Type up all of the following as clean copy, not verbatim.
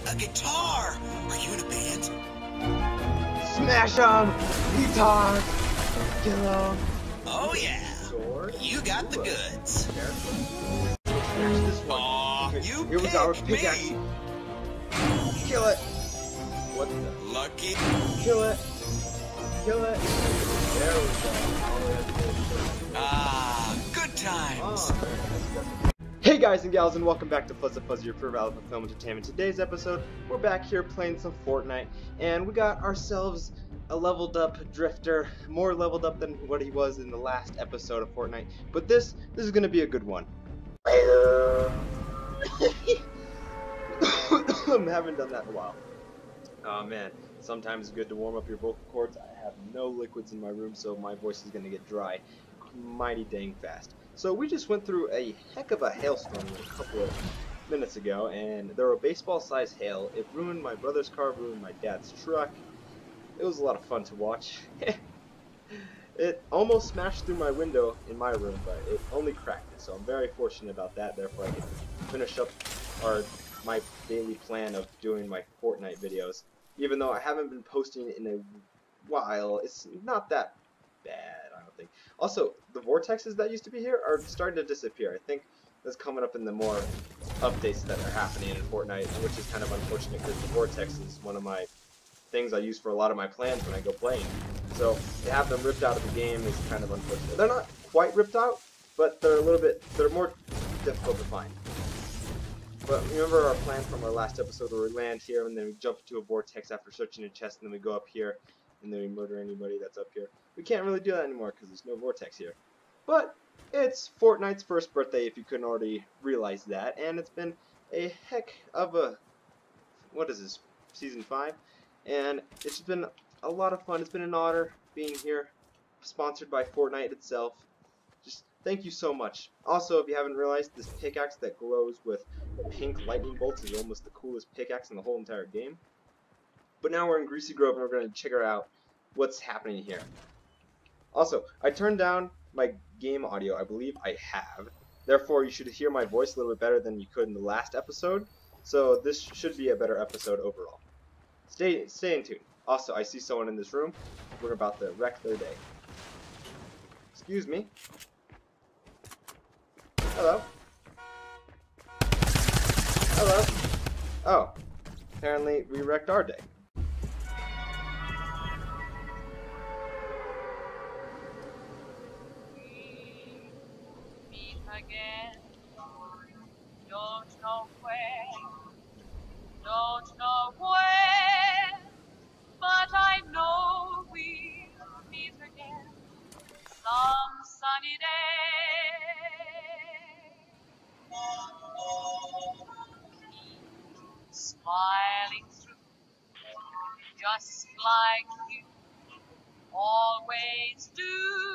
a guitar. Are you in a band? Smash him! Retard! Kill him! Oh yeah. Sword? You got the goods. Smash this one. Aw, Okay, you here we go, picked pickaxe. me. Kill it! What the? Lucky. Kill it! Kill it! There we go. All the way up to the Ah, good times. Hey guys and gals, and welcome back to Fuzz Fuzz, your favorite Alpha Film Entertainment. Today's episode, we're back here playing some Fortnite, and we got ourselves a leveled up Drifter, more leveled up than what he was in the last episode of Fortnite. But this is gonna be a good one. I haven't done that in a while. Oh man, sometimes it's good to warm up your vocal cords. I have no liquids in my room, so my voice is gonna get dry mighty dang fast. So we just went through a heck of a hailstorm a couple of minutes ago, and there were baseball-sized hail. It ruined my brother's car, ruined my dad's truck. It was a lot of fun to watch. It almost smashed through my window in my room, but it only cracked it, so I'm very fortunate about that. Therefore, I can finish up my daily plan of doing my Fortnite videos. Even though I haven't been posting in a while, it's not that bad, I don't think. Also, the vortexes that used to be here are starting to disappear. I think that's coming up in the more updates that are happening in Fortnite, which is kind of unfortunate because the vortex is one of my things I use for a lot of my plans when I go playing. So to have them ripped out of the game is kind of unfortunate. They're not quite ripped out, but they're more difficult to find. But remember our plan from our last episode where we land here and then we jump into a vortex after searching a chest, and then we go up here and then we murder anybody that's up here. We can't really do that anymore because there's no vortex here. But it's Fortnite's first birthday, if you couldn't already realize that, and it's been a heck of a, what is this, season 5? And it's been a lot of fun. It's been an honor being here, sponsored by Fortnite itself. Just thank you so much. Also, if you haven't realized, this pickaxe that glows with pink lightning bolts is almost the coolest pickaxe in the whole entire game. But now we're in Greasy Grove and we're going to check out what's happening here. Also, I turned down my game audio. I believe I have. Therefore, you should hear my voice a little bit better than you could in the last episode. So this should be a better episode overall. Stay in tune. Also, I see someone in this room. We're about to wreck their day. Excuse me. Hello. Hello. Oh. Apparently, we wrecked our day. Again, don't know where, don't know where, but I know we'll meet again some sunny day. Keep smiling through, just like you always do.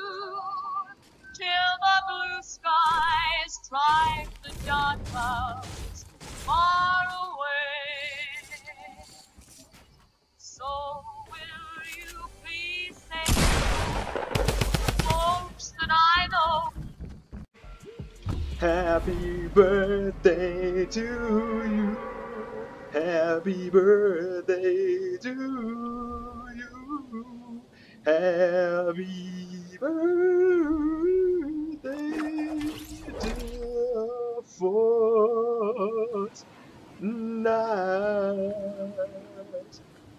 Till the blue skies drive the dark clouds far away. So will you please say to folks that I know, Happy birthday to you. Happy birthday to you. Happy birthday, dear Fortnite.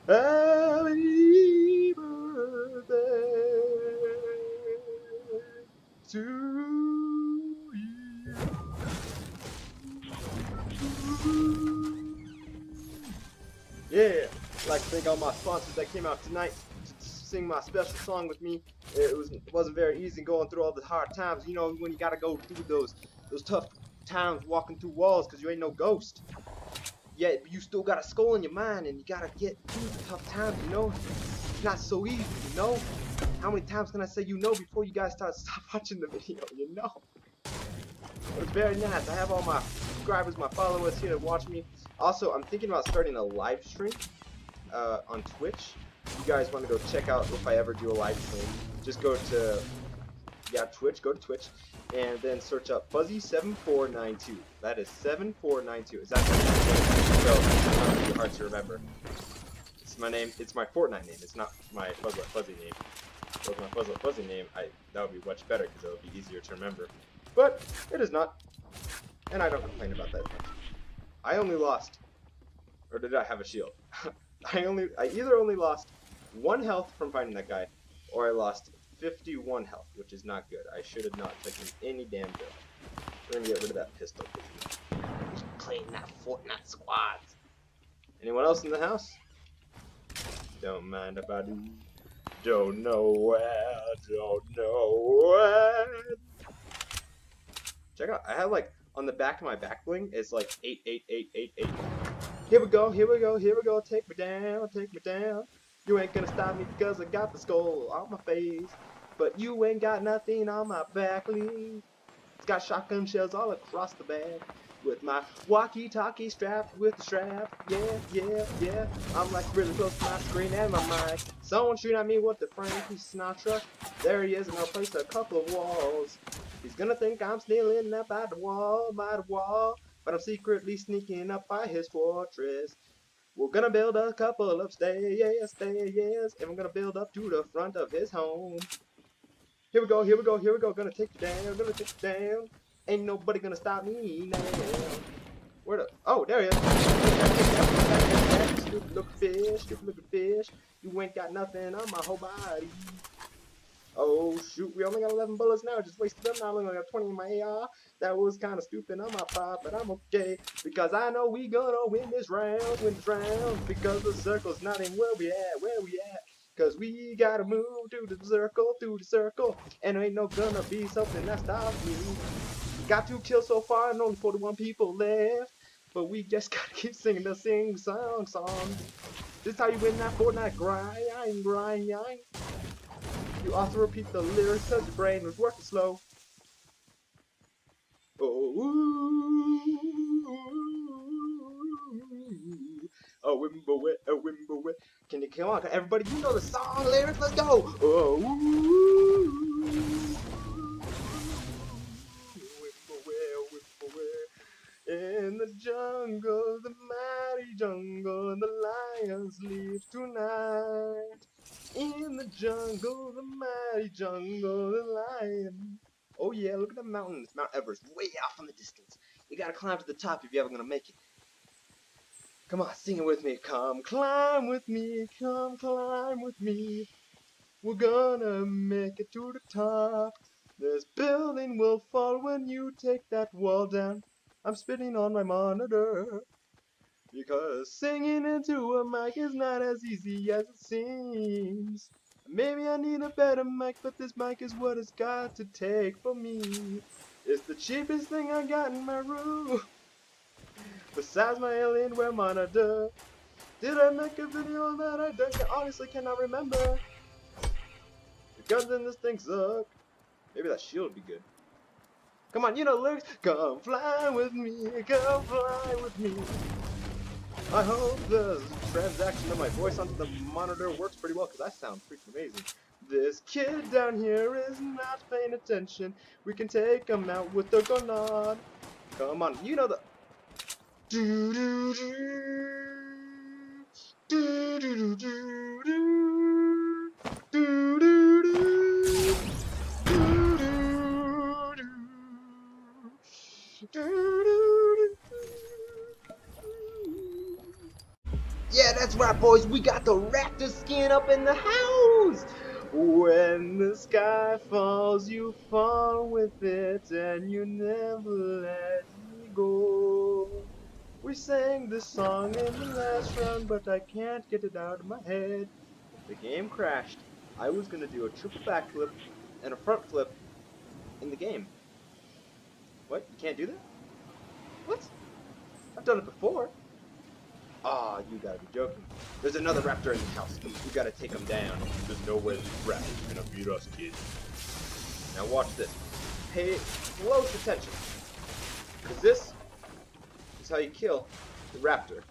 Happy birthday to you. Yeah, I'd like to thank all my sponsors that came out tonight to sing my special song with me. It wasn't very easy going through all the hard times. You know, when you gotta go through those tough times walking through walls because you ain't no ghost. Yeah, but you still got a skull in your mind and you gotta get through the tough times, you know? It's not so easy, you know? How many times can I say you know before you guys stop watching the video, you know? But it's very nice. I have all my subscribers, my followers here to watch me. Also, I'm thinking about starting a live stream on Twitch. If you guys want to go check out if I ever do a live stream, just go to Twitch, go to Twitch, and then search up Fuzzy7492. That is 7492. Is that so it's not too hard to remember. It's my name. It's my Fortnite name. It's not my Fuzzle Fuzzy name. If it was my Fuzzle Fuzzy name, that would be much better because it would be easier to remember. But it is not, and I don't complain about that much. I only lost, or did I have a shield? I either only lost 1 health from fighting that guy, or I lost 51 health, which is not good. I should have not taken any damn bill. We're gonna get rid of that pistol. Just playing that Fortnite squad. Anyone else in the house? Don't mind if I do. Don't know where. Don't know where. Check out. I have like on the back of my back bling. It's like 88888. Here we go. Here we go. Here we go. Take me down. Take me down. You ain't gonna stop me because I got the skull on my face. But you ain't got nothing on my back, Lee. It's got shotgun shells all across the back. With my walkie-talkie strapped with the strap. Yeah, yeah, yeah. I'm like really close to my screen and my mic. Someone shoot at me with the Frankie Sinatra. There he is, and I'll place a couple of walls. He's gonna think I'm stealing up by the wall, but I'm secretly sneaking up by his fortress. We're gonna build a couple of stairs, and we're gonna build up to the front of his home. Here we go, here we go, here we go. Gonna take you down, gonna take you down. Ain't nobody gonna stop me now. Where the? Oh, there he is. Stupid looking fish, stupid looking fish. You ain't got nothing on my whole body. Oh shoot, we only got 11 bullets now. Just wasted them. Now I only got 20 in my AR. That was kind of stupid on my part, but I'm okay because I know we gonna win this round, because the circle's not in where we at. Cause we gotta move through the circle, and there ain't no gonna be something that stops me. Got 2 kills so far and only 41 people left, but we just gotta keep singing the song. This is how you win that Fortnite grind. You also repeat the lyrics cause your brain was working slow. Oh, Wimble. Can you come on? Everybody, you know the song lyrics. Let's go. Oh, Wimble. In the jungle, the mighty jungle, the lion sleeps tonight. In the jungle, the mighty jungle, the lion. Oh yeah, look at the mountains. Mount Everest, way off in the distance. You gotta climb to the top if you're ever gonna make it. Come on, sing it with me. Come climb with me, come climb with me. We're gonna make it to the top. This building will fall when you take that wall down. I'm spitting on my monitor. Because singing into a mic is not as easy as it seems. Maybe I need a better mic, but this mic is what it's got to take for me. It's the cheapest thing I got in my room. Besides my Alienware monitor. Did I make a video that I done? I honestly cannot remember. The guns in this thing suck. Maybe that shield would be good. Come on, you know the lyrics. Come fly with me, come fly with me. I hope the transaction of my voice onto the monitor works pretty well, because I sound freaking amazing. This kid down here is not paying attention. We can take him out with the gun on. Come on, you know the... Do do do do do do do do do do. Yeah, that's right, boys. We got the raptor skin up in the house. When the sky falls, you fall with it, and you never let me go. We sang this song in the last round, but I can't get it out of my head. The game crashed. I was gonna do a triple backflip and a front flip in the game. What? You can't do that? What? I've done it before. Aw, you gotta be joking. There's another raptor in the house. We gotta take him down. There's no way this raptor's gonna beat us, kid. Now watch this. Pay close attention. Because this is how you kill the raptor.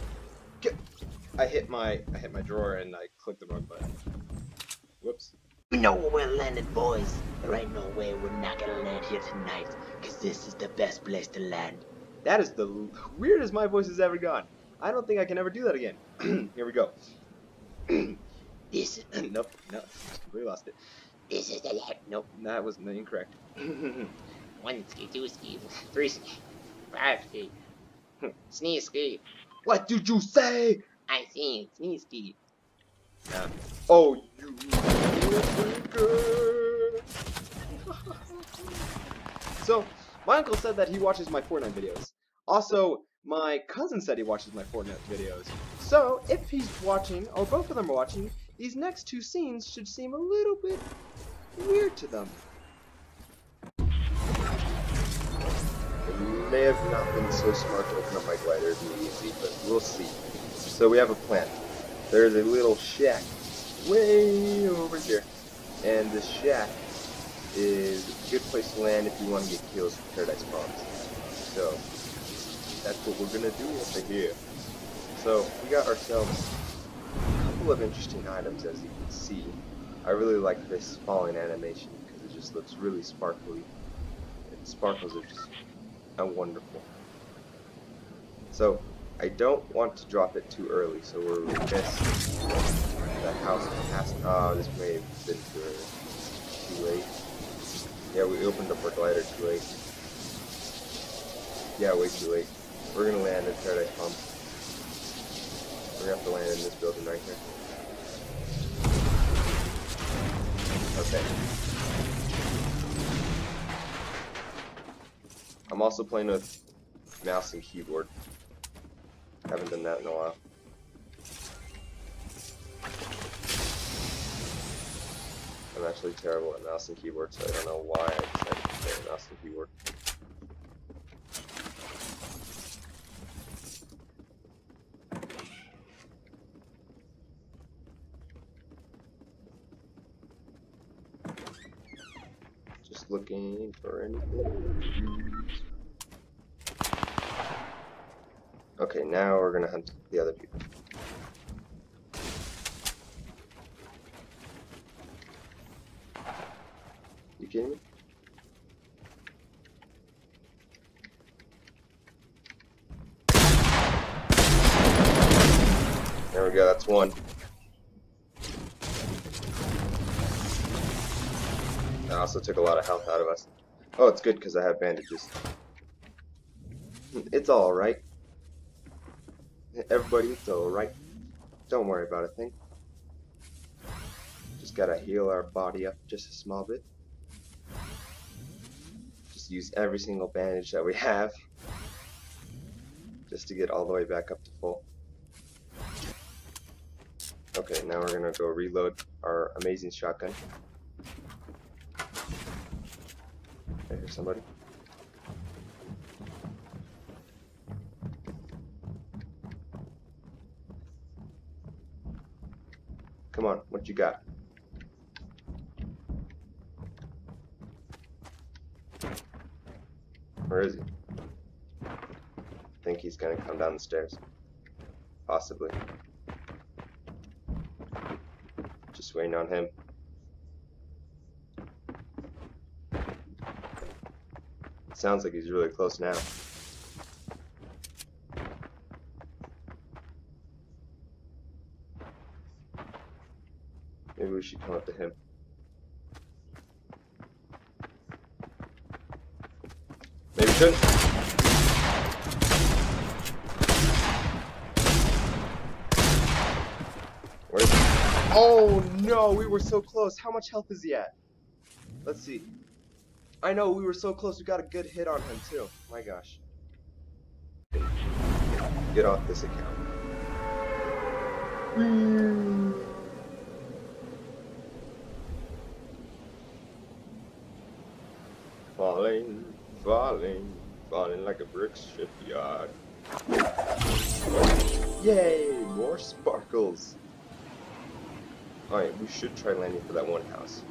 I hit my drawer and I clicked the wrong button. Whoops. We know where we're landing, boys. There ain't no way we're not gonna land here tonight, cause this is the best place to land. That is the weirdest my voice has ever gone. I don't think I can ever do that again. Here we go. This is Nope, no, completely lost it. this is the land. Nope, that was incorrect. 1 ski, 2 ski, 3 ski, 5 ski, sneeze ski. What did you say? I see sneeze ski. Oh, you good. So, my uncle said that he watches my Fortnite videos. Also, my cousin said he watches my Fortnite videos. So, if he's watching, or both of them are watching, these next two scenes should seem a little bit weird to them. It may have not been so smart to open up my glider immediately, but we'll see. So we have a plan. There's a little shack way over here, and this shack is a good place to land if you want to get kills with Paradise Bombs. So that's what we're gonna do over here. So we got ourselves a couple of interesting items, as you can see. I really like this falling animation because it just looks really sparkly. And sparkles are just wonderful. So I don't want to drop it too early, so we're remiss. The house past. Oh, this may have been too late. Yeah, we opened up our glider too late. Yeah, way too late. We're gonna land at Paradise Palm. We're gonna have to land in this building right here. Okay. I'm also playing with mouse and keyboard. Haven't done that in a while. I'm actually terrible at mouse and keyboard, so I don't know why I decided to play mouse and keyboard. Just looking for anything. Okay, now we're gonna hunt the other people. You kidding me? There we go, that's one. That also took a lot of health out of us. Oh, it's good because I have bandages. It's alright. Everybody, it's alright. Don't worry about a thing. Just gotta heal our body up just a small bit. Just use every single bandage that we have just to get all the way back up to full. Okay, now we're gonna go reload our amazing shotgun. I hear somebody. Come on, what you got? Where is he? I think he's gonna come down the stairs. Possibly. Just waiting on him. Sounds like he's really close now. Maybe we should come up to him. Maybe we shouldn't. Where is he? Oh no, we were so close. How much health is he at? Let's see. I know, we were so close. We got a good hit on him too. My gosh. Get off this account. Falling, falling, falling like a brick shipyard. Yay, more sparkles. Alright, we should try landing for that one house.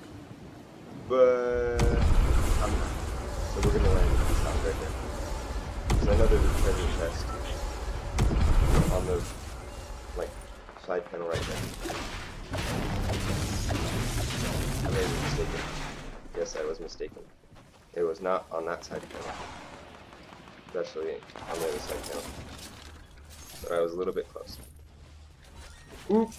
But I'm not. So we're gonna land in this house right here. Because I know there's a treasure chest on the like side panel right there. I may be mistaken. Yes, I was mistaken. It was not on that side panel. Especially on the other side panel. But I was a little bit close. Oop!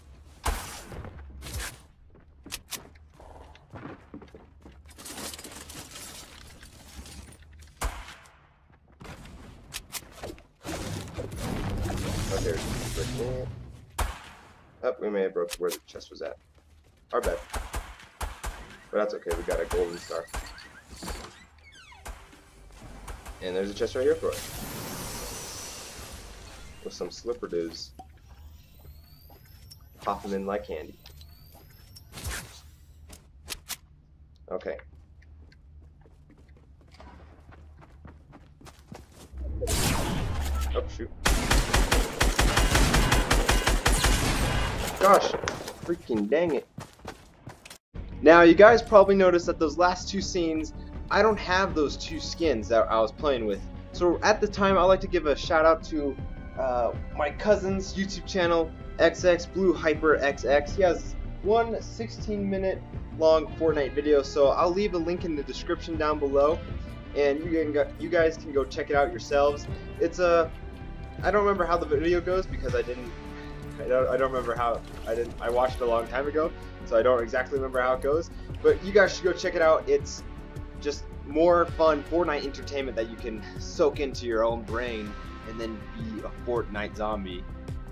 Oh, there's it. Oh, we may have broke where the chest was at. Our bad. But that's okay, we got a golden star. And there's a chest right here for us. With some slipper dudes. Pop them in like candy. Okay. Oh, shoot. Gosh, freaking dang it. Now, you guys probably noticed that those last two scenes, I don't have those two skins that I was playing with. So at the time, I'd like to give a shout out to my cousin's YouTube channel, XX Blue Hyper XX. He has one 16-minute long Fortnite video, so I'll leave a link in the description down below, and you guys can go check it out yourselves. It's I don't remember how the video goes because I don't remember how I watched it a long time ago, so I don't exactly remember how it goes. But you guys should go check it out. It's just more fun Fortnite entertainment that you can soak into your own brain and then be a Fortnite zombie.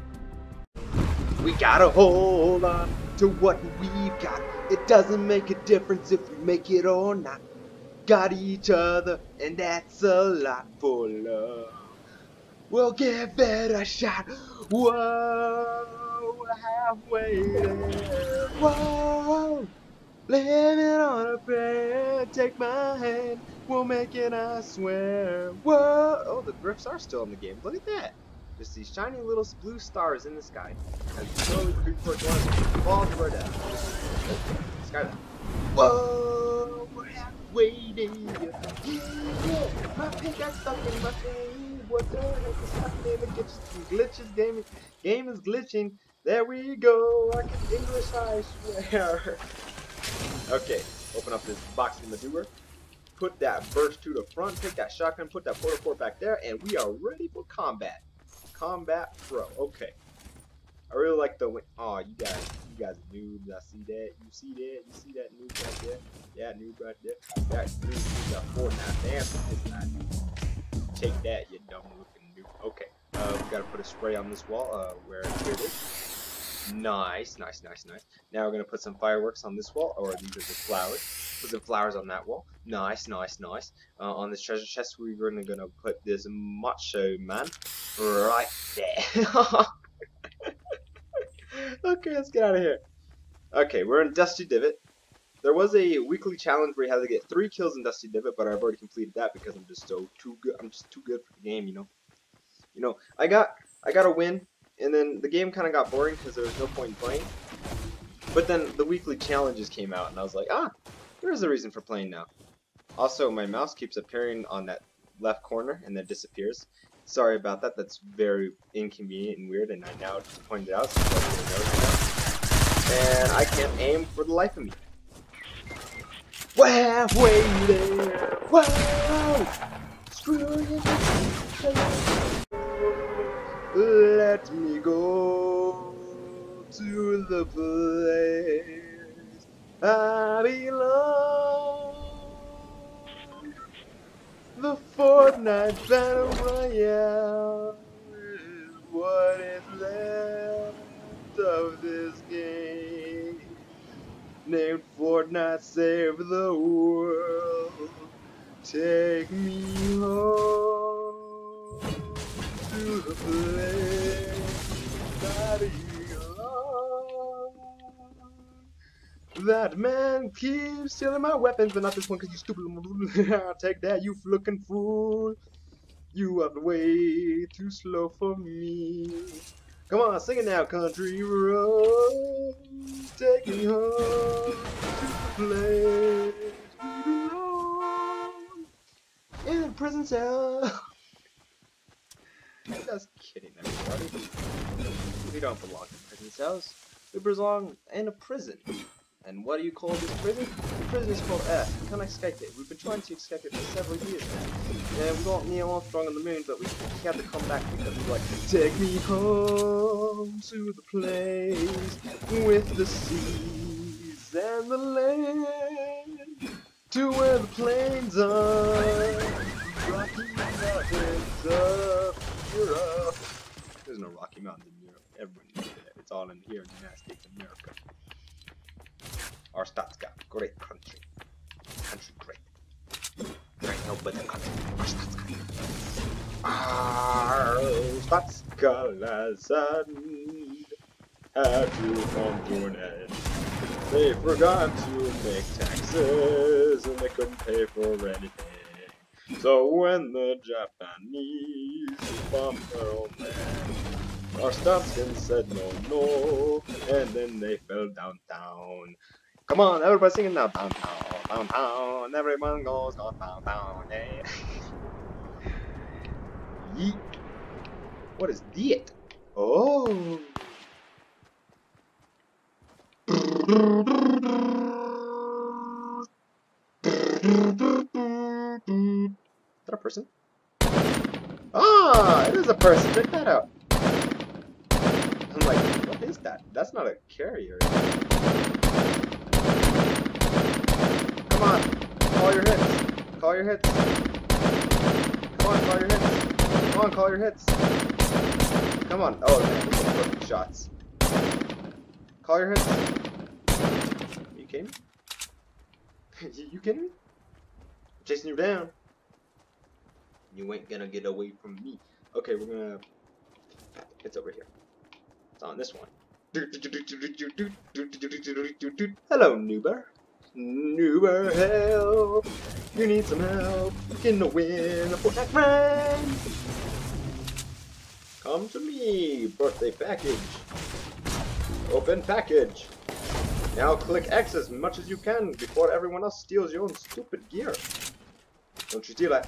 We gotta hold on to what we've got. It doesn't make a difference if we make it or not. Got each other, and that's a lot for love. We'll give it a shot. Whoa, halfway there. Whoa, living on a prayer. Take my hand, we'll make it, I swear. Whoa, oh, the drifts are still in the game. Look at that. Just these shiny little blue stars in the sky. And slowly creep towards one, fall toward that. Skyline. Whoa, we're halfway there. Yeah, my pink got stuck in my face. What the heck is happening? It gets glitches. Game is glitching. There we go. I can English, I swear. Okay, open up this box from the doer. Put that burst to the front. Take that shotgun. Put that portal port back there, and we are ready for combat. Combat Pro. Okay. I really like the win. Oh, you guys are noobs. I see that. You see that noob right there? Yeah, noob right there. That noob is a Fortnite dancer. It's not noob. Take that, you dumb looking noob. Okay. We gotta put a spray on this wall. Where it is. Nice. Now we're gonna put some fireworks on this wall, or these are the flowers. Put some flowers on that wall. Nice. On this treasure chest, we're gonna put this macho man right there. Okay, let's get out of here. Okay, we're in Dusty Divot. There was a weekly challenge where you had to get 3 kills in Dusty Divot, but I've already completed that because I'm just too good. I'm just too good for the game, you know. I got a win, and then the game kind of got boring because there was no point in playing. But then the weekly challenges came out, and I was like, there's a reason for playing now. Also, my mouse keeps appearing on that left corner and then disappears. Sorry about that. That's very inconvenient and weird, and I now just pointed it out so nobody knows now. And I can't aim for the life of me. We're halfway there. Whoa! Screw you. Let me go to the place I belong. The Fortnite Battle Royale is what is left of this game. Named Fortnite Save the World. Take me home to the place I belong. That man keeps stealing my weapons, but not this one because you stupid. I'll take that, you looking fool. You are way too slow for me. Come on, sing it now, country road. Take me home to the place we belong. In a prison cell. Just kidding, everybody. We don't belong in prison cells. We belong in a prison. And what do you call this prison? The prison is called Earth. We can't escape it. We've been trying to escape it for several years now. Yeah, we got Neil Armstrong on the moon, but we had to come back because we were like, take me home to the place with the seas and the land, to where the plains are, Rocky Mountains of Europe. There's no Rocky Mountains in Europe. Everyone knows that. It's all in here in the United States of America. Our stats got great country. Country great. There ain't no better country. Our stats got. Our stats colors had to come to an end. They forgot to make taxes and they couldn't pay for anything. So when the Japanese bombed their own land, our Statskin said no, and then they fell downtown. Come on, everybody singing now. Downtown, everyone goes downtown, yeah. Yeet. What is diet? Oh. Is that a person? Ah, it is a person. Check that out. I'm like, what is that? That's not a carrier. Come on, call your hits. Call your hits. Come on, call your hits. Come on, call your hits. Come on. Oh man, these are perfect shots. Call your hits. Are you kidding me? You kidding me? I'm chasing you down. You ain't gonna get away from me. Okay, we're gonna. It's over here. It's on this one. Hello, Noober. Noober, help! You need some help. Can win a Fortnite friend. Come to me, birthday package. Open package. Now click X as much as you can before everyone else steals your own stupid gear. Don't you steal that.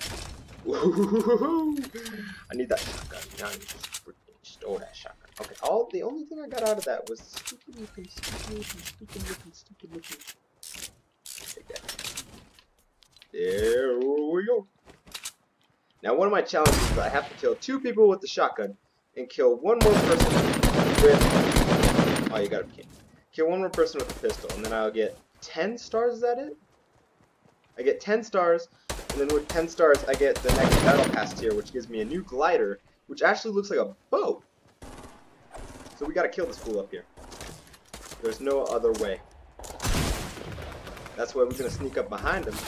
I need that shotgun. Now you just freaking stole that shotgun. Okay, the only thing I got out of that was stupid looking. Take that. There we go. Now one of my challenges is that I have to kill 2 people with the shotgun and kill 1 more person with. Oh, you got a key. Kill 1 more person with a pistol, and then I'll get 10 stars. Is that it? I get 10 stars, and then with 10 stars, I get the next battle pass tier, which gives me a new glider, which actually looks like a boat. So we gotta kill this fool up here. There's no other way. That's why we're gonna sneak up behind him.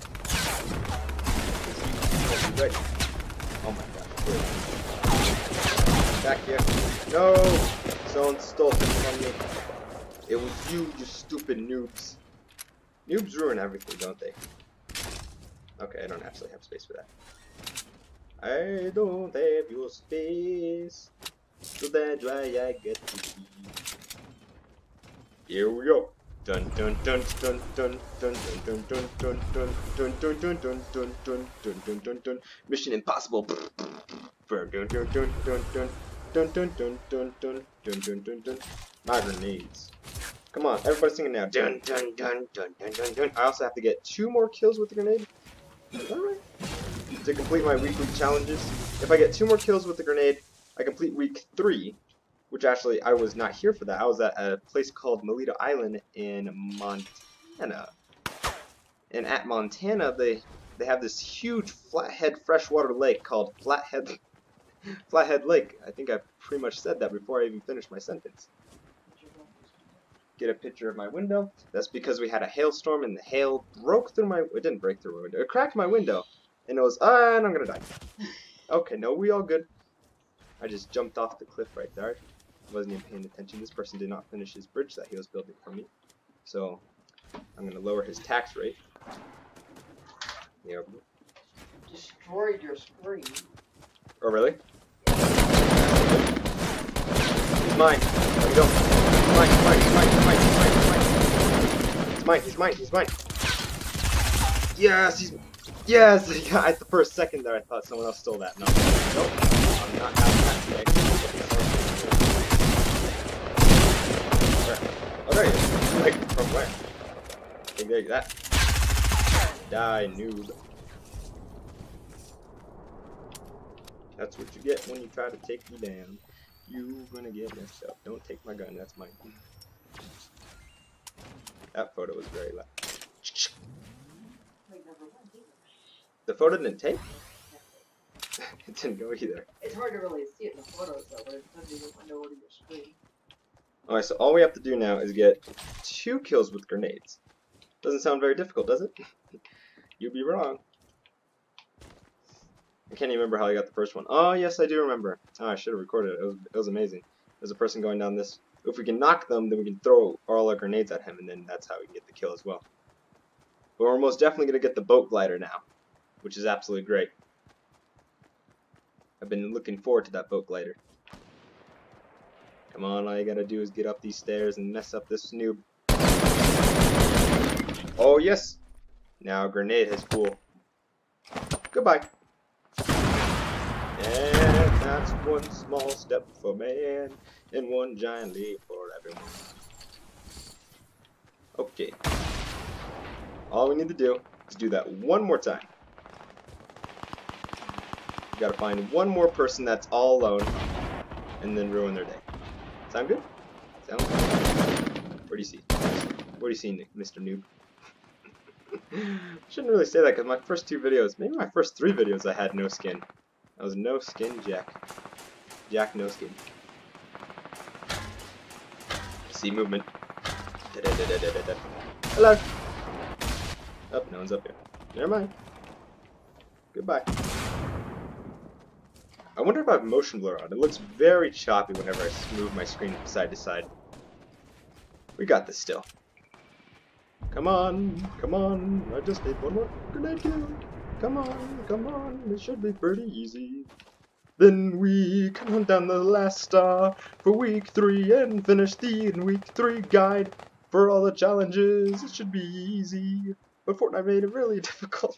Right. Oh my gosh. Back here. No! Someone stole something from me. It was you stupid noobs. Noobs ruin everything, don't they? Okay, I don't actually have space for that. I don't have your space. So that's why I get to be. Here we go. Dun dun dun dun dun dun dun dun dun dun dun dun dun dun dun dun dun dun dun dun. Mission Impossible. Dun dun dun dun dun dun dun dun dun dun dun dun dun dun dun. My grenades. Come on, everybody singing now. Dun dun dun dun dun dun dun. I also have to get 2 more kills with the grenade. Is that right? To complete my weekly challenges. If I get 2 more kills with the grenade, I complete week 3. Which actually, I was not here for that. I was at a place called Melita Island in Montana. And at Montana, they have this huge flathead freshwater lake called Flathead Lake. I think I pretty much said that before I even finished my sentence. Get a picture of my window. That's because we had a hailstorm and the hail broke through my... It didn't break through my window. It cracked my window. And it was, and I'm gonna die. Okay, no, we all good. I just jumped off the cliff right there. Wasn't even paying attention. This person did not finish his bridge that he was building for me. So, I'm gonna lower his tax rate. Yep. Destroyed your screen. Oh, really? He's mine. There we go. He's mine, he's mine, he's mine, he's mine, he's mine, he's mine. He's mine, he's mine, he's mine. Yes, he's... Yes! Yeah, at the first second there I thought someone else stole that. No. Nope. I'm not having that today. Oh, there he is. Like, from where? Hey, there, that. Die, noob. That's what you get when you try to take me down. You gonna get messed up. Don't take my gun, that's mine. That photo was very loud. The photo didn't take? It didn't go either. It's hard to really see it in the photos though, but it doesn't even window over your screen. Alright, so all we have to do now is get 2 kills with grenades. Doesn't sound very difficult, does it? You'd be wrong. I can't even remember how I got the first one. Oh, yes, I do remember. Oh, I should have recorded it. It was amazing. There's a person going down this. If we can knock them, then we can throw all our grenades at him, and then that's how we can get the kill as well. But we're most definitely going to get the boat glider now, which is absolutely great. I've been looking forward to that boat glider. Come on, all you gotta do is get up these stairs and mess up this noob. Oh, yes! Now a grenade has cool. Goodbye. And that's one small step for man, and one giant leap for everyone. Okay. All we need to do is do that one more time. We gotta find one more person that's all alone, and then ruin their day. Sound good? Sound good? What do you see? What do you see, Mr. Noob? Shouldn't really say that because my first 2 videos, maybe my first 3 videos, I had no skin. I was no skin Jack. Jack no skin. See movement. Hello. Oh, no one's up here. Never mind. Goodbye. I wonder if I have motion blur on. It looks very choppy whenever I move my screen from side to side. We got this still. Come on, come on. I just need one more grenade kill. Come on, it should be pretty easy. Then we count down the last star for week 3 and finish the week 3 guide for all the challenges. It should be easy. But Fortnite made it really difficult.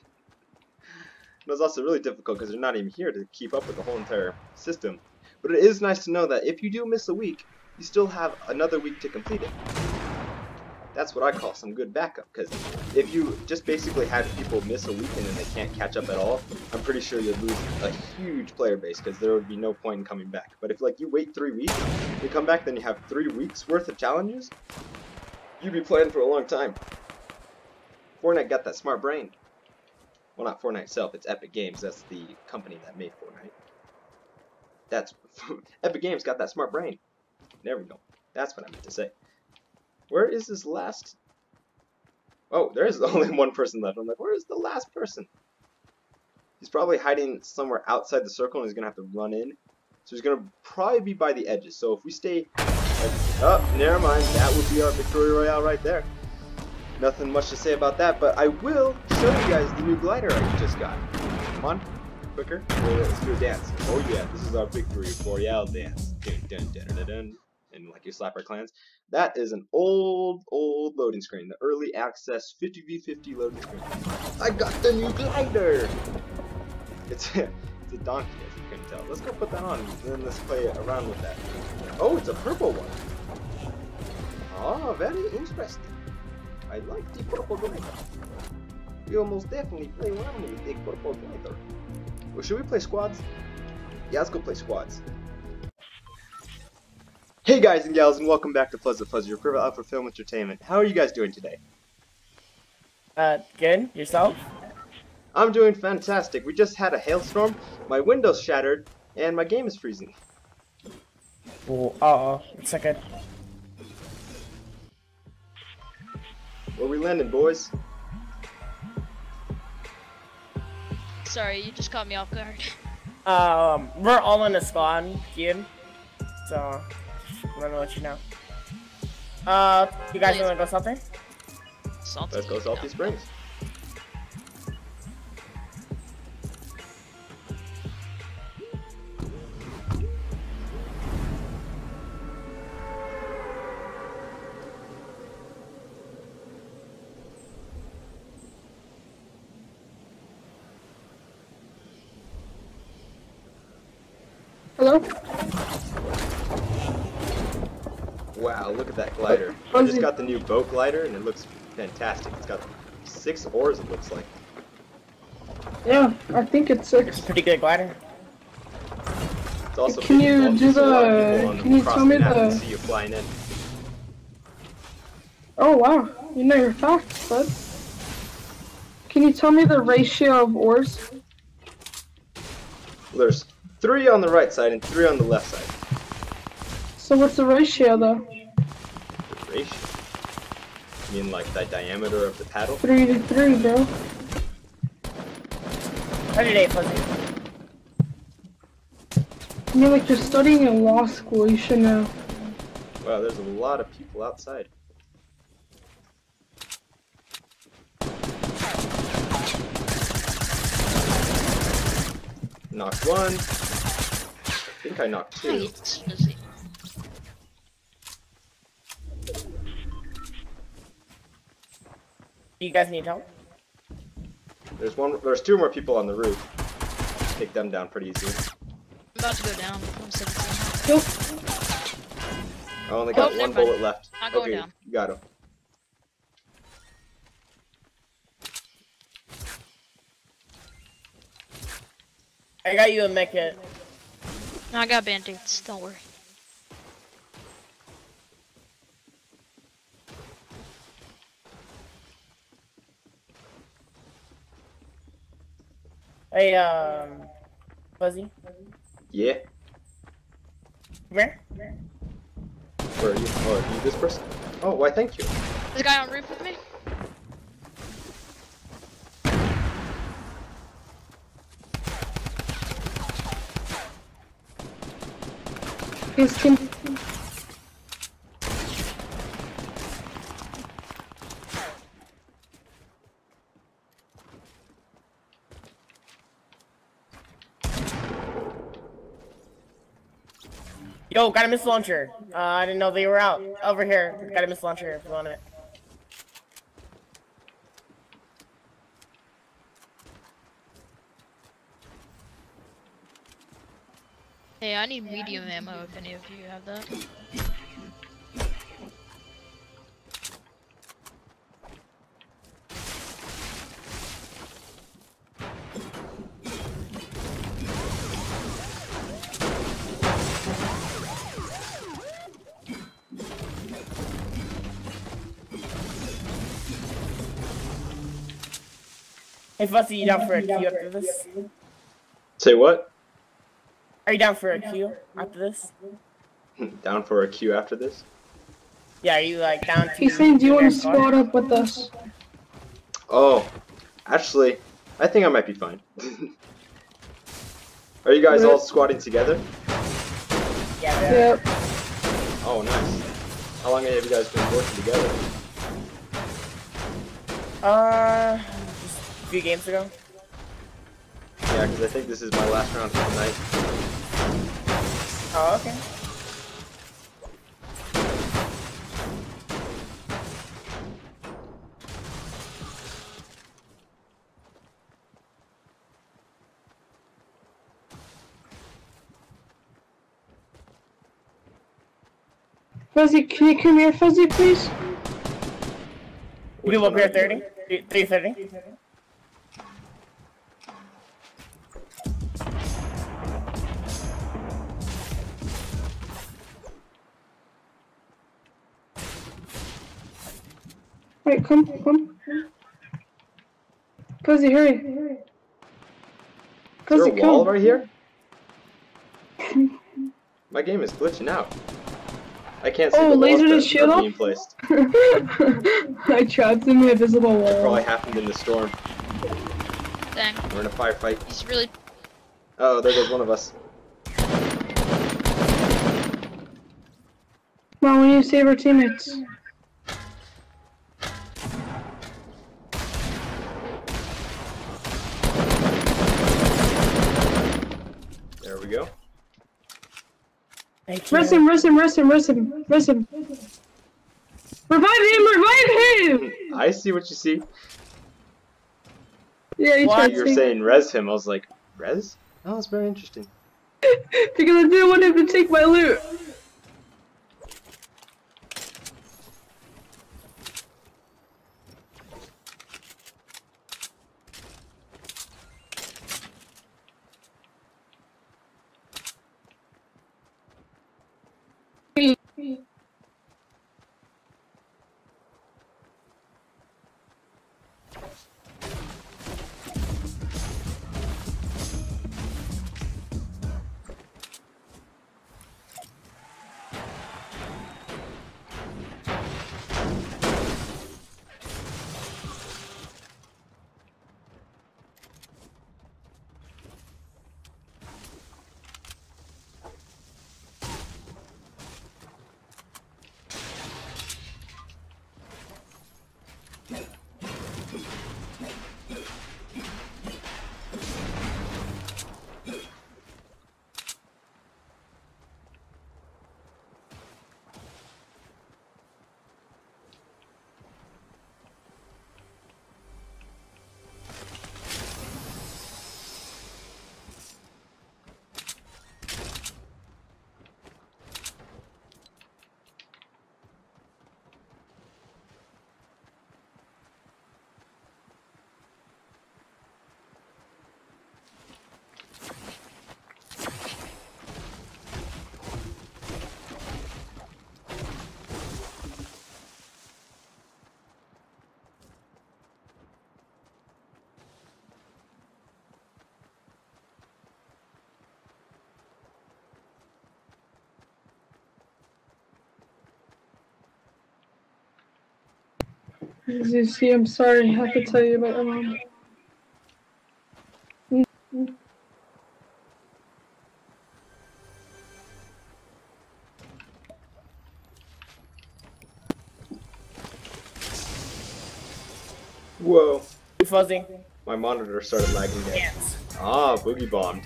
It was also really difficult because they're not even here to keep up with the whole entire system. But it is nice to know that if you do miss a week, you still have another week to complete it. That's what I call some good backup, because if you just basically had people miss a week and then they can't catch up at all, I'm pretty sure you'd lose a huge player base because there would be no point in coming back. But if like you wait 3 weeks, you come back, then you have 3 weeks worth of challenges, you'd be playing for a long time. Fortnite got that smart brain. Well, not Fortnite itself, it's Epic Games. That's the company that made Fortnite. That's Epic Games got that smart brain. There we go. That's what I meant to say. Where is this last? Oh, there is only one person left. I'm like, where is the last person? He's probably hiding somewhere outside the circle and he's gonna have to run in. So he's gonna probably be by the edges. So if we stay, oh, never mind. That would be our victory royale right there. Nothing much to say about that, but I will show you guys the new glider I just got. Come on, quicker. Let's do a dance. Oh yeah, this is our victory royale dance. Dun dun dun dun dun. And like you slap our clans. That is an old loading screen. The early access 50v50 loading screen. I got the new glider! It's a donkey, as you can tell. Let's go put that on, and then let's play around with that. Oh, it's a purple one. Oh, very interesting. I like the purple glider. We will most definitely play around with the purple glider. Well, should we play squads? Yeah, let's go play squads. Hey guys and gals, and welcome back to Fuzz the Fuzz, your favorite outfit for film entertainment. How are you guys doing today? Good. Yourself? I'm doing fantastic. We just had a hailstorm, my window's shattered, and my game is freezing. Oh, uh-oh. 1 second. Where we landing, boys? Sorry, you just caught me off guard. We're all in a spawn, Ian. So, I'm gonna let you know. You guys wanna go something? Salty. Let's go Salty Springs. Hello? Wow, look at that glider. I just got the new boat glider and it looks fantastic. It's got 6 oars, it looks like. Yeah, I think it's 6. Pretty good glider. It's also Can big, you well, do there's a lot of the- people on can you across tell me map and the- see you flying in. Oh wow, you know your facts, bud. Can you tell me the ratio of oars? Well, there's 3 on the right side and 3 on the left side. So what's the ratio though? The ratio. You mean like the diameter of the paddle? 3 to 3, bro. 38 Fuzzy. I mean, like, you're studying in law school, you should know. Wow, there's a lot of people outside. Knocked 1. I think I knocked 2. It's busy. Do you guys need help? There's 2 more people on the roof. Take them down pretty easily. I'm about to go down. I'm 17. Nope. I only got Oh, 1 never mind. bullet left. Not going Okay, down. you got him. I got you a mech kit. No, I got band-aids. Don't worry. Hey, Fuzzy. Yeah? Come here. Where are you? Oh, are you this person? Oh, why thank you. There's a guy on roof with me. Please, can... Yo, got a missile launcher. I didn't know they were out. Over here. Got a missile launcher if you want it. Hey, I need medium ammo if any of you have that. Hey, Fuzzy, you down for a queue after this? Say what? Are you down for a queue after this? Down for a queue after this? Yeah, are you like down to? He's saying, do you want to their car? squad up with us? Oh, actually, I think I might be fine. Are you guys all squatting together? Yeah, they are. Yep. Oh, nice. How long have you guys been working together? Just a few games ago. Yeah, because I think this is my last round for the night. Oh, okay. Fuzzy, can you come here, Fuzzy, please? You up here 30? 330? Wait, come. Fuzzy, hurry. Is Fuzzy, there a wall come. right here? My game is glitching out. I can't see Oh, the walls laser to that shield are off? being placed. I trapped him in a visible It probably wall. happened in the storm. Dang. We're in a firefight. He's really. Oh, there goes one of us. Come on, we need to save our teammates. There we go. Thank you. Rest him. Revive him! I see what you see. Yeah, he What? tried You were to. saying res him. I was like, res? Oh, that's very interesting. Because I didn't want him to take my loot. ZC, I'm sorry, I have to tell you about your mom. Whoa. Fuzzy. My monitor started lagging again. Yes. Ah, boogie bombed.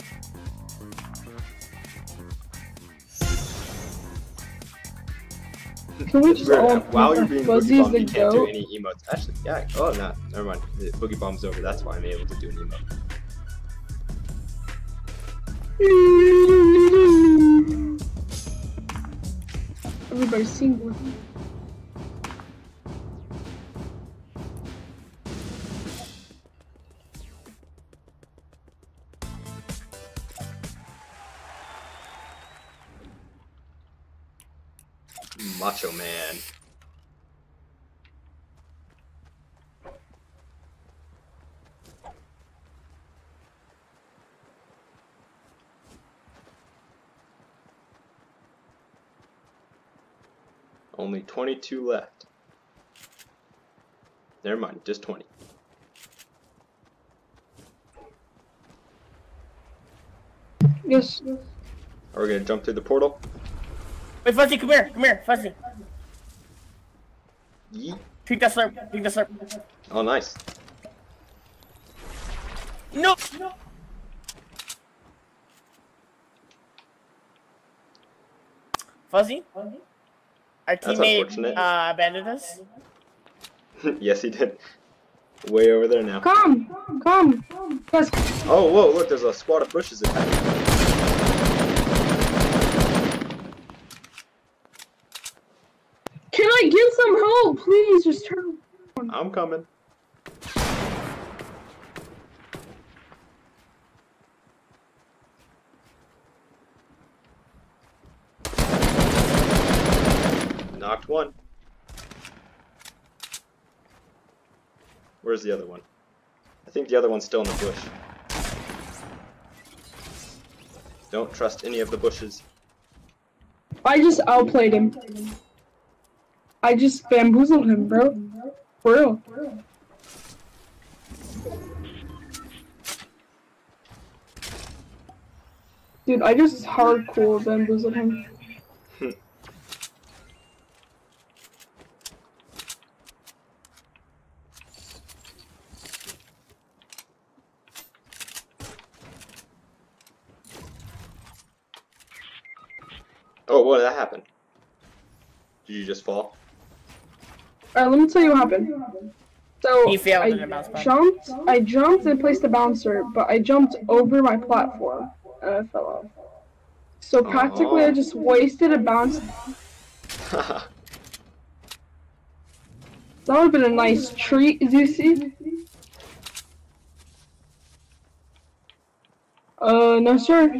Can we just all While you're being boogie Fuzzy's bombed, the you can't do goat? any emotes. Actually, yeah. Oh, no. Never mind. The boogie bomb's over. That's why I'm able to do an emote. Everybody's single. Macho Man. Only 22 left. Never mind, just 20. Yes. Are we gonna jump through the portal? Wait, Fuzzy, come here, Fuzzy. Yeet. Drink that slurp. Oh, nice. No! Fuzzy? Our That's teammate unfortunate. abandoned us. Yes, he did. Way over there now. Come! Yes. Oh, whoa, look, there's a squad of bushes attacking. Can I get some help? Please, just turn. I'm coming. Knocked one. Where's the other one? I think the other one's still in the bush. Don't trust any of the bushes. I just outplayed him. I just bamboozled him, bro. For real. Dude, I just hardcore bamboozled him. Oh, what did that happen? Did you just fall? Alright, let me tell you what happened. So, He failed in a bounce pad. I jumped and placed the bouncer, but I jumped over my platform, and I fell off. So practically I just wasted a bounce. That would have been a nice treat, Zeusy. No sir.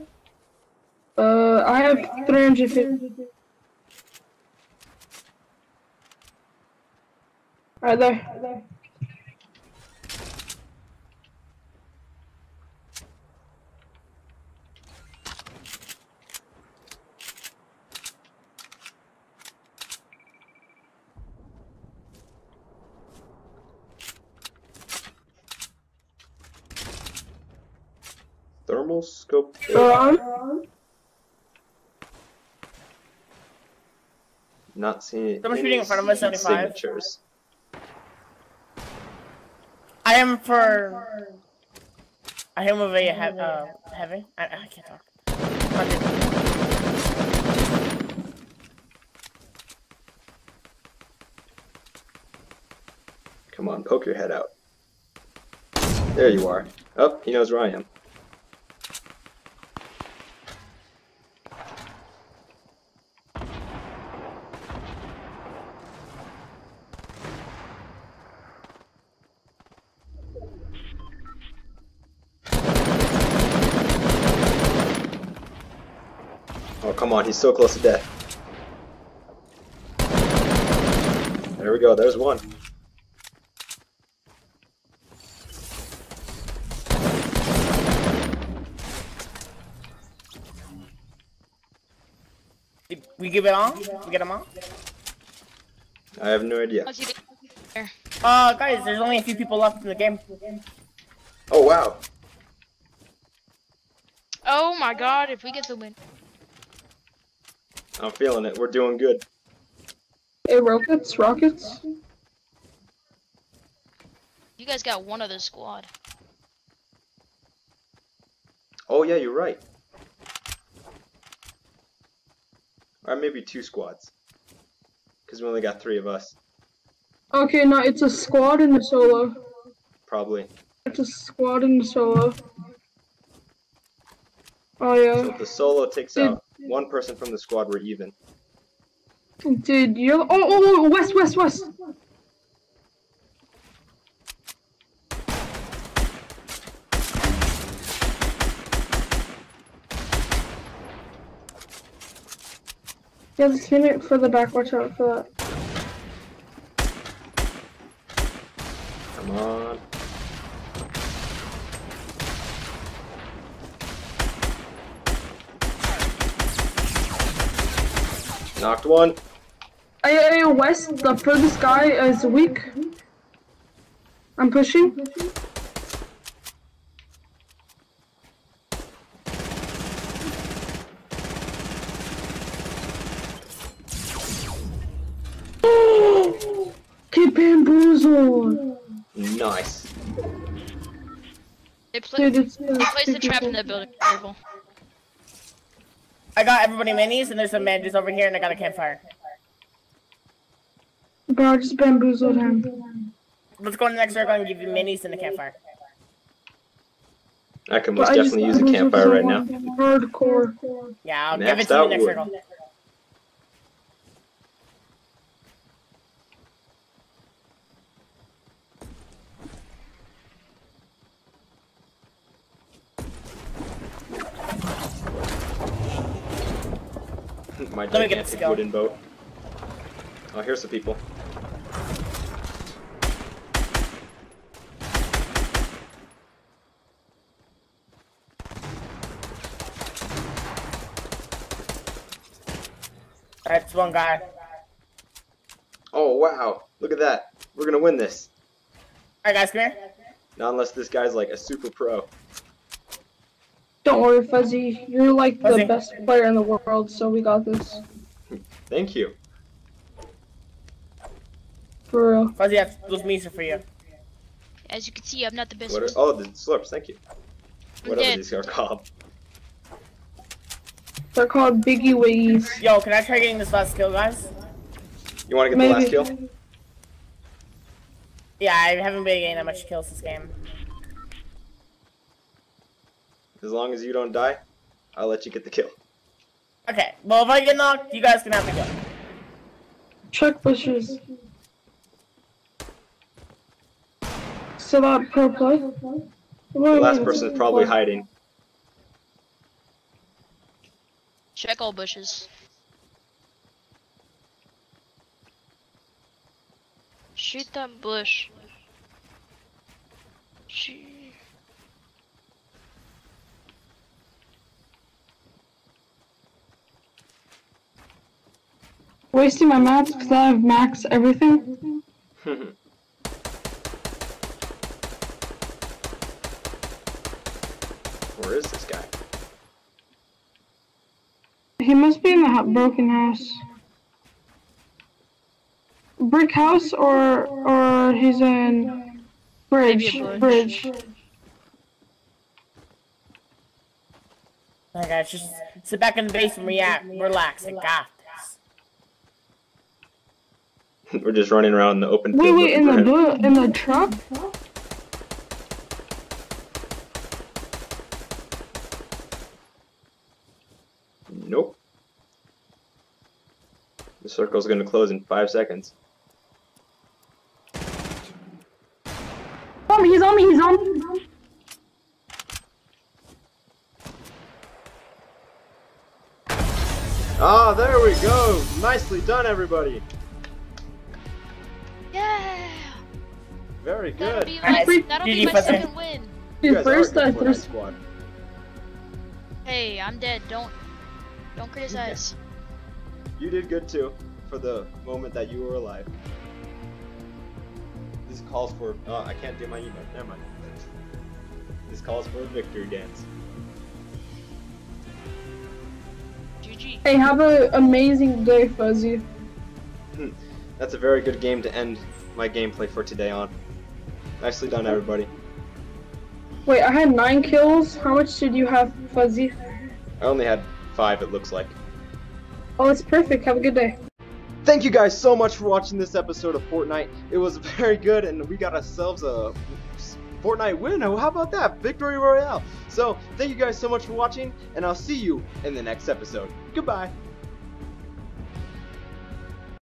I have 350. Right there. Thermal scope. On. Not seeing Someone's any shooting in front of us, 75. signatures. I am for. I am with a heavy. I can't talk. 100. Come on, poke your head out. There you are. Oh, he knows where I am. Oh, come on, he's so close to death. There we go, there's one. Did we give it on? We get him on? I have no idea. Guys, there's only a few people left in the game. Oh wow. Oh my god, if we get the win. I'm feeling it. We're doing good. Hey, rockets. You guys got one other squad. Oh yeah, you're right. Or maybe 2 squads. Because we only got 3 of us. Okay, no, it's a squad and a solo. Probably. It's a squad and a solo. Oh yeah. So if the solo takes out 1 person from the squad, we're even. Dude, you're west. Yeah, let's hit it for the back. Watch out for that. Come on. Knocked 1. Hey, west, the furthest guy is weak. I'm pushing. Get bamboozled. Nice. They Dude, it's place the trap in the building. Careful. I got everybody minis, and there's some bandits over here, and I got a campfire. Bro, I just bamboozled him. Let's go to the next circle and give you minis and a campfire. I can most definitely use a campfire right now. Hardcore. Yeah, I'll Maxed give it to you out next wood. circle. My Let me get gigantic this going. wooden boat. Oh, here's some people. That's one guy. Oh wow, look at that. We're gonna win this. Alright guys, come here. Not unless this guy's like a super pro. Don't worry, Fuzzy. You're like Fuzzy. the best player in the world, so we got this. Thank you. For real. Fuzzy, those minis are for you. As you can see, I'm not the best. What are, one. oh, the slurps, thank you. I'm Whatever dead. these are called. They're called Biggie Wiggies. Yo, can I try getting this last kill, guys? You wanna get the last kill? Yeah, I haven't been getting that much kills this game. As long as you don't die, I'll let you get the kill. Okay, well if I get knocked, you guys can have the kill. Check bushes. So that pro play? The last person is probably hiding. Check all bushes. Shoot that bush. Shoot. Wasting my mats because I have max everything. Where is this guy? He must be in the broken house. Brick house or he's in bridge. Maybe a Bridge. Alright guys, just sit back in the base and relax. I got this. We're just running around in the open Wait, field wait, looking for him. in the truck? Nope. The circle's gonna close in 5 seconds. Oh, he's on me. Ah, there we go! Nicely done, everybody! Yeah. Very That'll good. be Alright, my, that'll be GG my Fuzzy. second win. You Dude, guys first are a I good Fortnite squad. Hey, I'm dead. Don't criticize. You did good too, for the moment that you were alive. calls for. I can't do my emote. Never mind. This calls for a victory dance. GG. Hey, have an amazing day, Fuzzy. That's a very good game to end my gameplay for today on. Nicely done, everybody. Wait, I had 9 kills. How much did you have, Fuzzy? I only had 5, it looks like. Oh, it's perfect. Have a good day. Thank you guys so much for watching this episode of Fortnite. It was very good, and we got ourselves a Fortnite win. How about that? Victory Royale. So, thank you guys so much for watching, and I'll see you in the next episode. Goodbye.